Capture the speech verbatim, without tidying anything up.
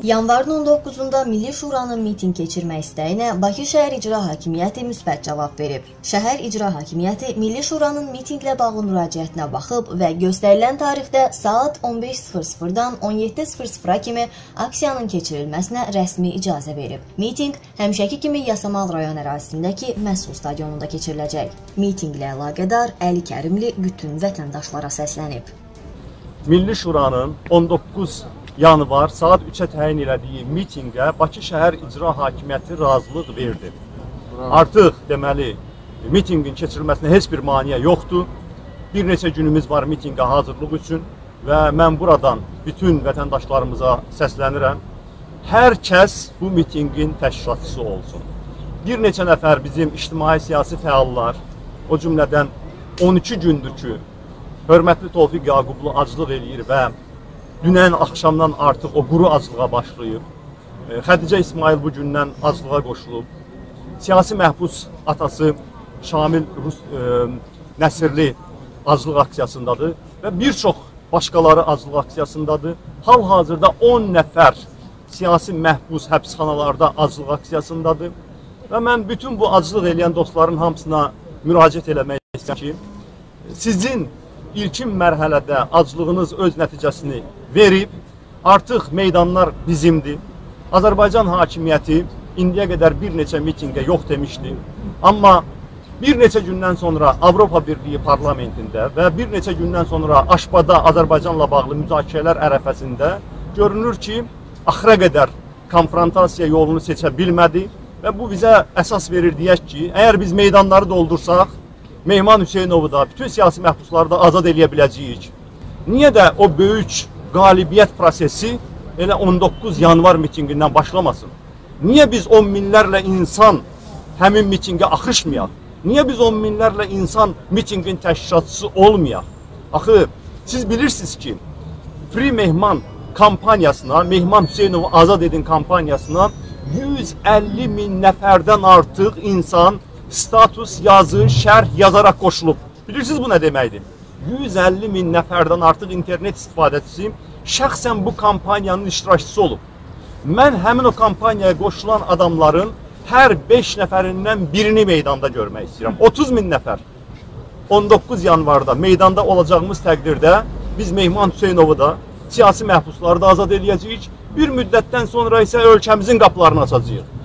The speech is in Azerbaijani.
Yanvarın on doqquzunda Milli Şuranın miting keçirmək istəyinə Bakı Şəhər İcra Hakimiyyəti müsbət cavab verib. Şəhər İcra Hakimiyyəti Milli Şuranın mitinglə bağlı müraciətinə baxıb və göstərilən tarixdə saat on beş sıfır sıfırdan on yeddi sıfır sıfıra kimi aksiyanın keçirilməsinə rəsmi icazə verib. Miting həmişəki kimi Yasamal rayon ərazisindəki Məhsul stadionunda keçiriləcək. Mitinglə əlaqədar Əli Kərimli bütün vətəndaşlara səslənib. Milli Şuranın on doqquz yanvar saat üçə təyin elədiyi mitingə Bakı Şəhər İcra Hakimiyyəti razılıq verdi. Artıq deməli mitingin keçirilməsinə heç bir maneə yoxdur. Bir neçə günümüz var mitingə hazırlıq üçün və mən buradan bütün vətəndaşlarımıza səslənirəm. Hər kəs bu mitingin təşkilatçısı olsun. Bir neçə nəfər bizim ictimai-siyasi fəallar, o cümlədən on iki gündür ki, hörmətli Tofiq Yaqublu aclıq eləyir və dünən axşamdan artıq o quru aclığa başlayıb. Xədicə İsmail bu gündən aclığa qoşulub. Siyasi məhbus atası Şamil Rus, e, Nəsirli aclıq aksiyasındadır və bir çox başqaları aclıq aksiyasındadır. Hal-hazırda on nəfər siyasi məhbus həbsxanalarda aclıq aksiyasındadır və mən bütün bu aclıq eləyən dostların hamısına müraciət eləmək istəyirəm ki, sizin ilkin mərhələdə aclığınız öz nəticəsini verib, artıq meydanlar bizimdir. Azərbaycan hakimiyyəti indiyə qədər bir neçə mitingə yox demişdi. Amma bir neçə gündən sonra Avropa Birliyi parlamentində və bir neçə gündən sonra Aşbada Azərbaycanla bağlı müzakirələr ərəfəsində görünür ki, axıra qədər konfrontasiya yolunu seçə bilmədi və bu bizə əsas verir deyək ki, əgər biz meydanları doldursaq, Mehman Hüseynovu da, bütün siyasi məhbusları da azad eləyə biləcəyik. Niyə də o böyük qalibiyyət prosesi elə on doqquz yanvar mitingindən başlamasın? Niyə biz on minlərlə insan həmin mitingə axışmayaq? Niyə biz on minlərlə insan mitingin təşkilatçısı olmayaq? Axı, siz bilirsiniz ki, Free Mehman kampaniyasına, Mehman Hüseynovu azad edin kampaniyasına yüz əlli min nəfərdən artıq insan status, yazı, şərh yazaraq qoşulub. Bilirsiniz bu nə deməkdir? yüz əlli min nəfərdən artıq internet istifadəçisi şəxsən bu kampaniyanın iştirakçısı olub. Mən həmin o kampaniyaya qoşulan adamların hər beş nəfərindən birini meydanda görmək istəyirəm. otuz min nəfər on doqquz yanvarda meydanda olacağımız təqdirdə biz Mehman Hüseynovu da, siyasi məhbusları da azad eləyəcəyik. Bir müddətdən sonra isə ölkəmizin qapılarını açacağıq.